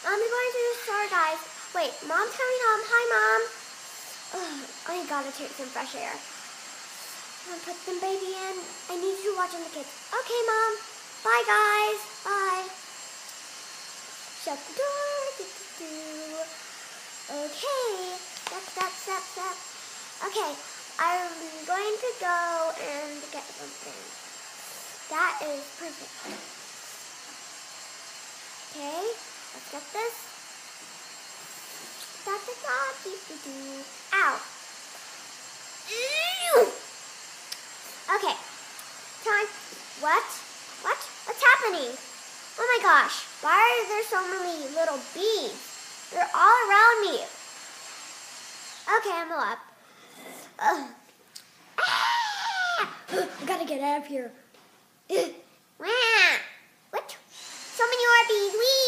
I'm going to the store, guys. Wait, Mom's coming home. Hi, Mom. Ugh, I gotta take some fresh air. I'm gonna put the baby in. I need you watching the kids. Okay, Mom. Bye, guys. Bye. Shut the door. Okay. Step. Okay, I'm going to go and get something. That is perfect. Okay, let's get this. Ow. Okay, time. What? What's happening? Oh my gosh, why are there so many little bees? They're all around me. Okay, I'm up. I gotta get out of here. What? So many more bees. Whee!